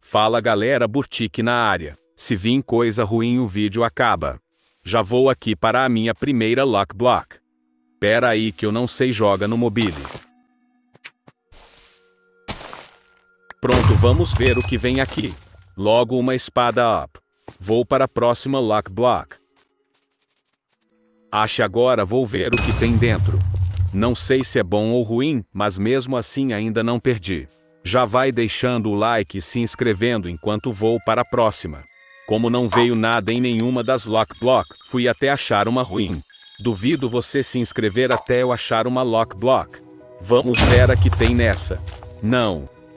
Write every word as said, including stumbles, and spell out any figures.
Fala galera, Burtic na área. Se vir coisa ruim o vídeo acaba. Já vou aqui para a minha primeira Lock Block. Pera aí que eu não sei joga no mobile. Pronto, vamos ver o que vem aqui. Logo uma espada up. Vou para a próxima Lock Block. Acho agora vou ver o que tem dentro. Não sei se é bom ou ruim, mas mesmo assim ainda não perdi. Já vai deixando o like e se inscrevendo enquanto vou para a próxima. Como não veio nada em nenhuma das Lock Block, fui até achar uma ruim. Duvido você se inscrever até eu achar uma Lock Block. Vamos ver a que tem nessa. Não,